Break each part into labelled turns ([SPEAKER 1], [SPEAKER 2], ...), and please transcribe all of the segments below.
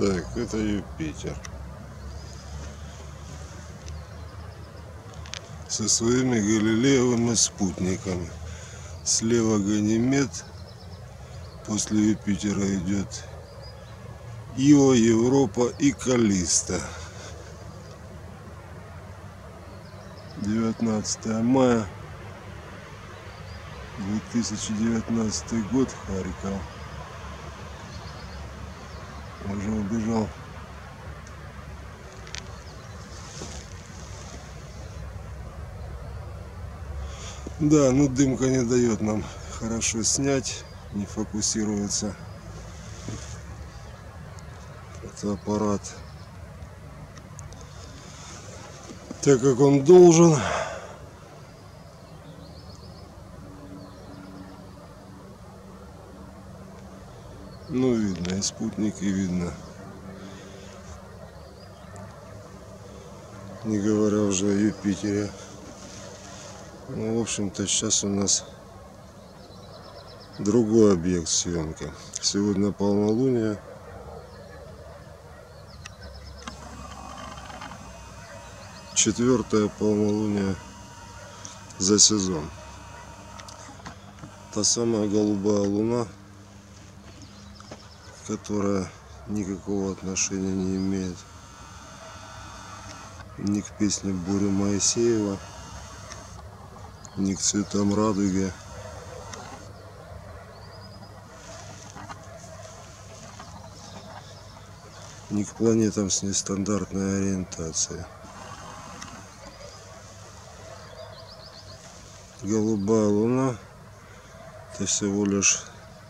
[SPEAKER 1] Так, это Юпитер со своими галилеевыми спутниками. Слева Ганимед, после Юпитера идет Ио, Европа и Каллиста. 19 мая 2019 год, Харьков. Уже убежал. Да, ну дымка не дает нам хорошо снять, не фокусируется фотоаппарат так, как он должен. Ну, видно, и спутники видно. Не говоря уже о Юпитере. Ну, в общем-то, сейчас у нас другой объект съемки. Сегодня полнолуние. Четвертое полнолуние за сезон. Та самая голубая луна, которая никакого отношения не имеет ни к песне Бури Моисеева, ни к цветам радуги, ни к планетам с нестандартной ориентацией. Голубая луна — это всего лишь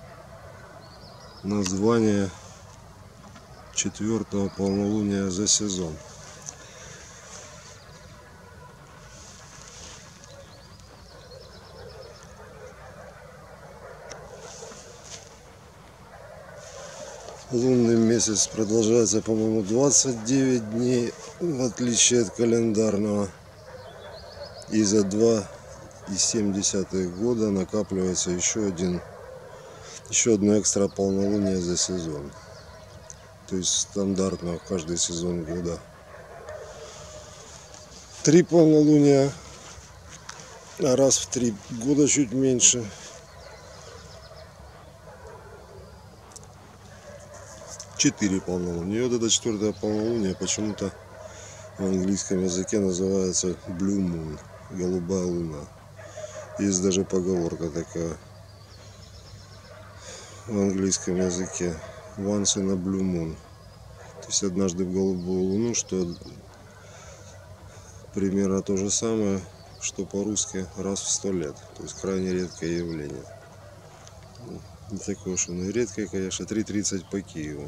[SPEAKER 1] название четвертого полнолуния за сезон. Лунный месяц продолжается, по-моему, 29 дней, в отличие от календарного. И за 2,7 года накапливается еще одно экстра полнолуние за сезон. То есть стандартно каждый сезон года 3 полнолуния, а раз в 3 года чуть меньше. 4 полнолуния. И вот это четвертое полнолуние почему-то в английском языке называется Blue Moon, голубая луна. Есть даже поговорка такая в английском языке: once in a blue moon. То есть однажды в голубую луну, что примерно то же самое, что по-русски раз в 100 лет. То есть крайне редкое явление. Не такое уж оно и редкое, конечно. 3:30 по Киеву.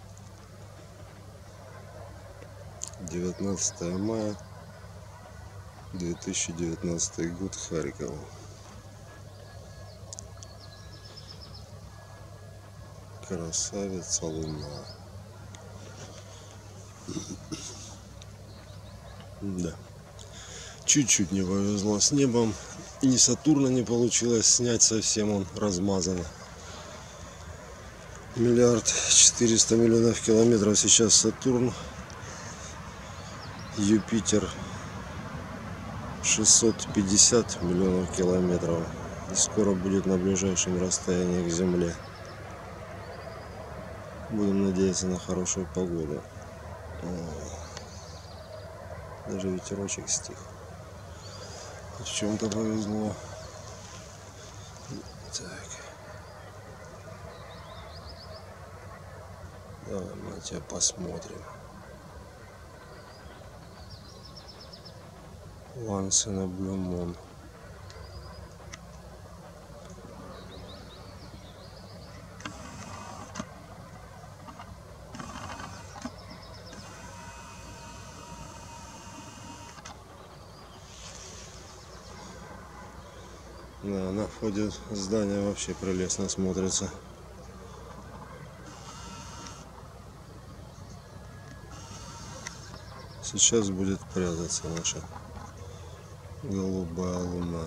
[SPEAKER 1] 19 мая 2019 год, Харьков. Красавица луна. Да. Чуть-чуть не повезло с небом. Ни Сатурна не получилось снять совсем, он размазан. 1 400 000 000 километров сейчас Сатурн. Юпитер 650 миллионов километров. И скоро будет на ближайшем расстоянии к Земле. Будем надеяться на хорошую погоду. Даже ветерочек стих. В чем-то повезло. Так. Давай мы на тебя посмотрим. Once in a blue moon. Да, на входе здания вообще прелестно смотрится. Сейчас будет прятаться наша голубая луна.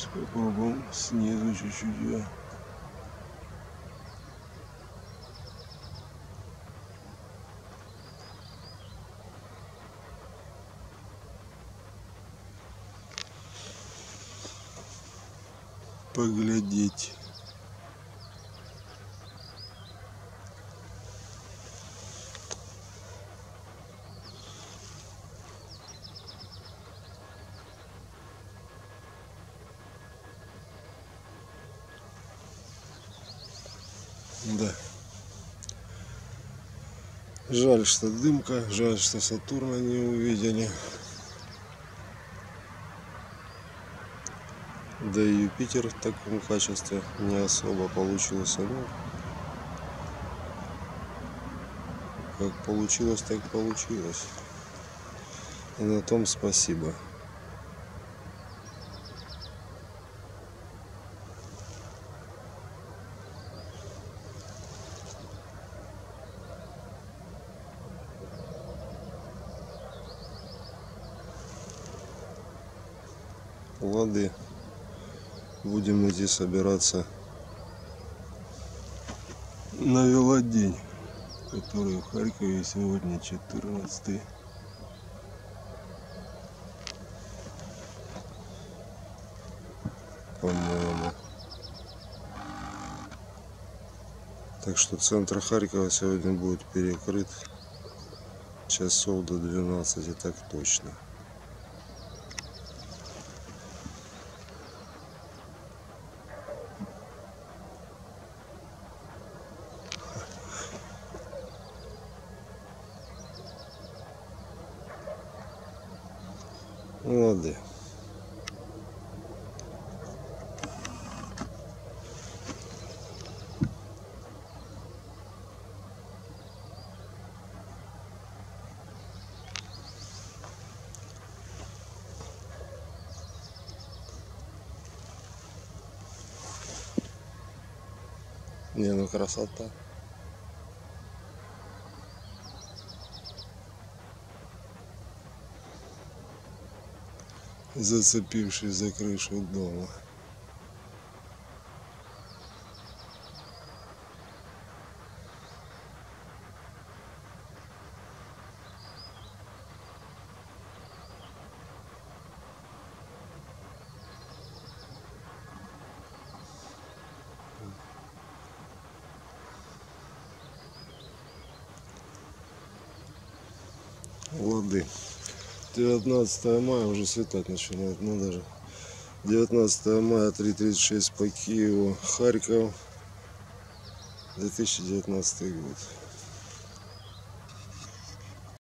[SPEAKER 1] Сейчас попробуем снизу чуть-чуть ее. Поглядеть. Да. Жаль, что дымка, жаль, что Сатурна не увидели. Да и Юпитер в таком качестве не особо получился. Ну, как получилось, так получилось. И на том спасибо. Лады. Будем идти собираться на велодень, который в Харькове сегодня 14-й. По-моему. Так что центр Харькова сегодня будет перекрыт часов до 12, так точно. Лады. Не, ну красота. Зацепившись за крышу дома. Лады. 19 мая, уже светать начинает, ну даже 19 мая, 3:36 по Киеву, Харьков, 2019 год.